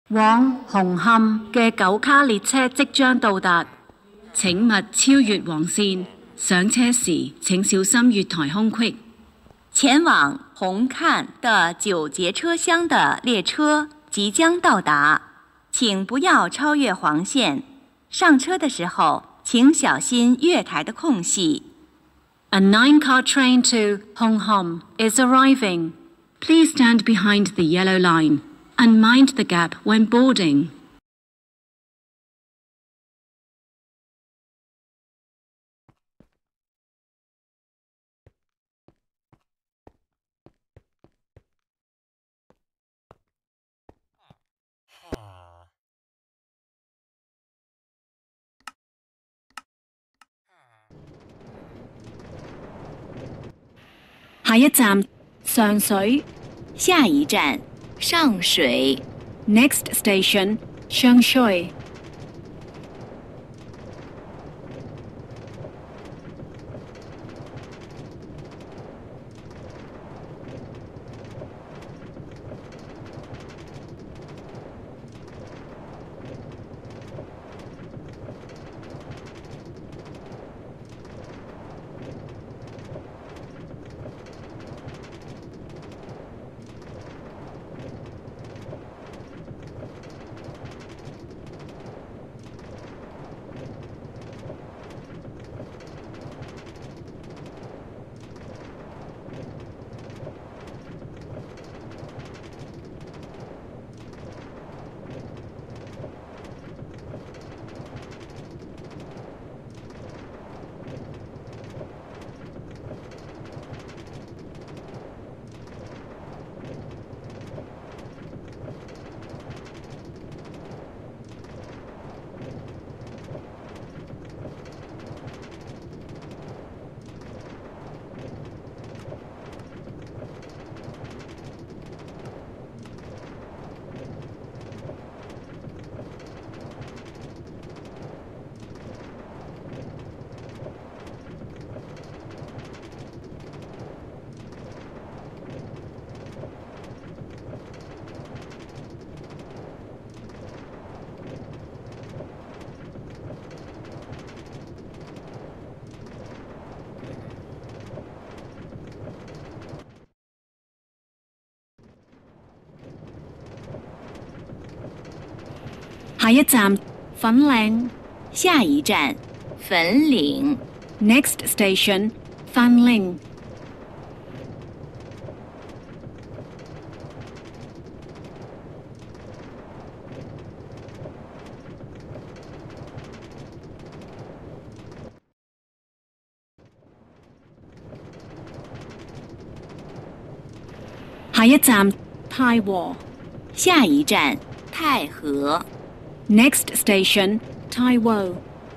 往紅磡嘅9卡列車即將到達，請勿超越黃線。上車時請小心月台空隙。 前往红磡的9节车厢的列车即将到达，请不要超越黄线。上车的时候，请小心月台的空隙。 A 9-car train to Hong Kong is arriving. Please stand behind the yellow line and mind the gap when boarding. 下一站上水， 下一站上水。 Next station 上水。下一站粉嶺， 下一站粉岭。 Next station 粉嶺。下一站太和， 下一站太和。 Next station 太和。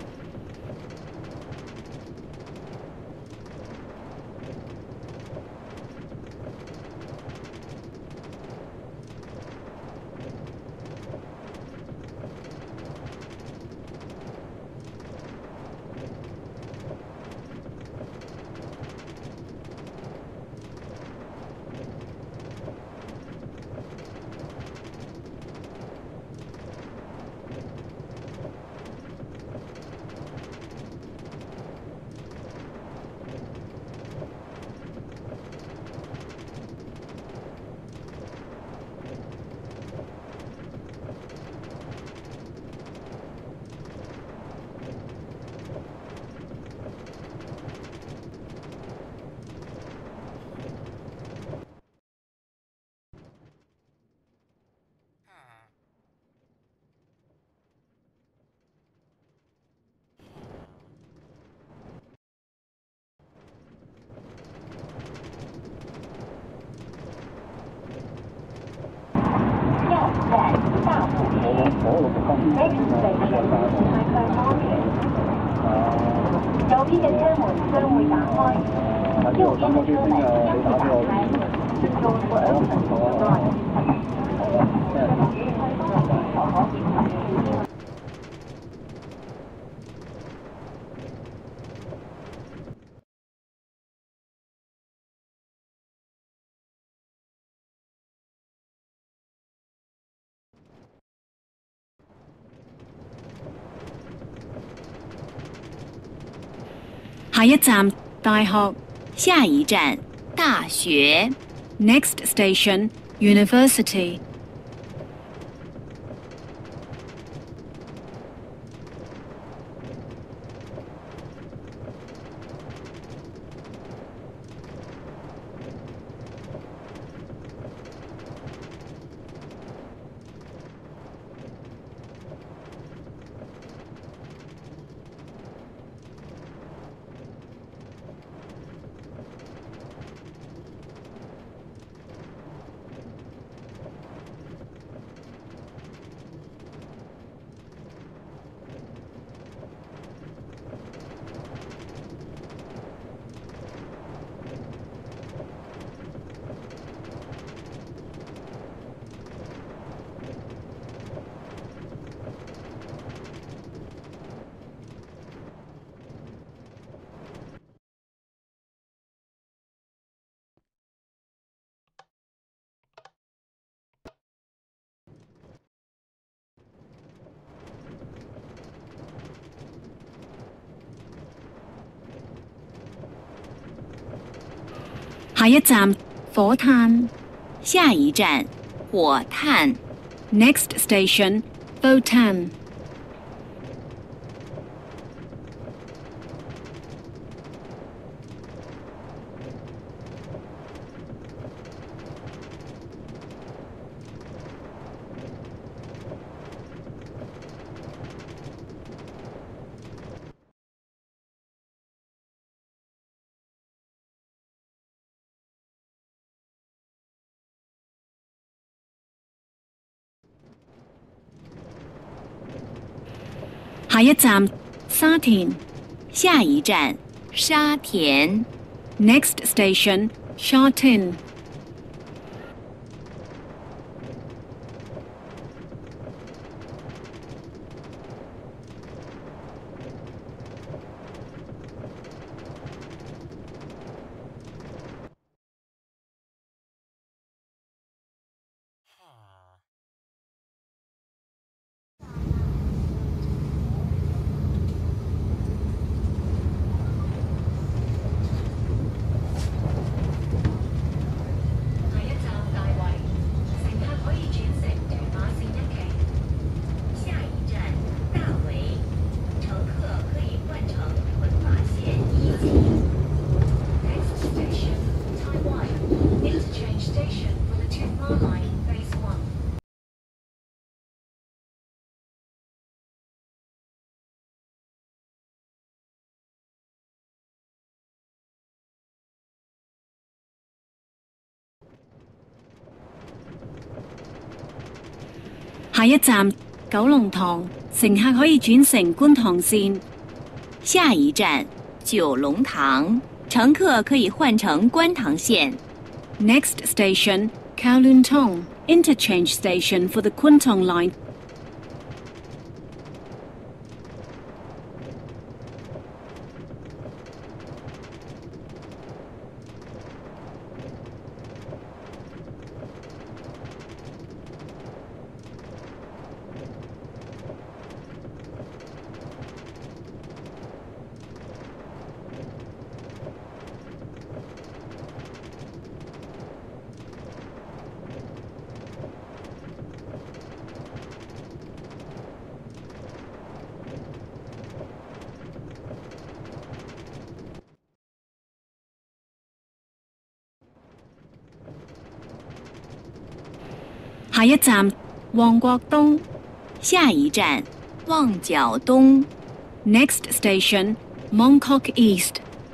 右邊嘅車門將會打開，右邊的車門將會打開。The doors will open to the right. 下一站大學。 下一站大学。 Next station University. 下一站火炭。 下一站火炭。 Next station Votan. 下一站沙田。 下一站沙田。 Next station Sha Tin. 下一站九龍塘，乘客可以轉乘觀塘線。 下一站九龍塘，乘客可以換乘觀塘線。 Next station Kowloon Tong, interchange station for the Kwun Tong line. 下一站旺角東。 下一站旺角東。 Next station Mongkok East.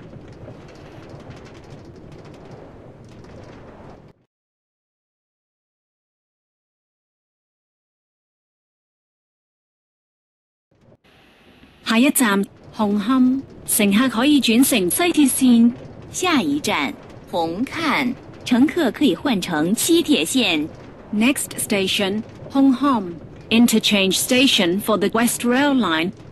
下一站紅磡，乘客可以轉乘西鐵線。 下一站紅磡，乘客可以換乘西鐵線。 Next station Hong Kong, interchange station for the West Rail Line.